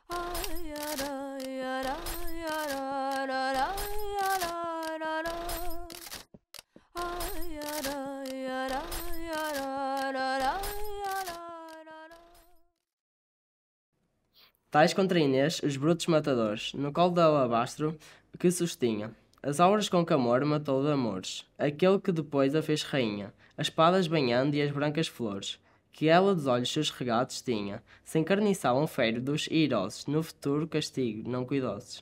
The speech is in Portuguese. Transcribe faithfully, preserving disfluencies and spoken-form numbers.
Tais contra Inês, os brutos matadores, no colo de alabastro que sustinha. As auras com que amor matou de amores, aquele que depois a fez rainha, as espadas banhando e as brancas flores, que ela dos olhos seus regatos tinha, se encarniçavam féridos e irosos, no futuro castigo não cuidosos.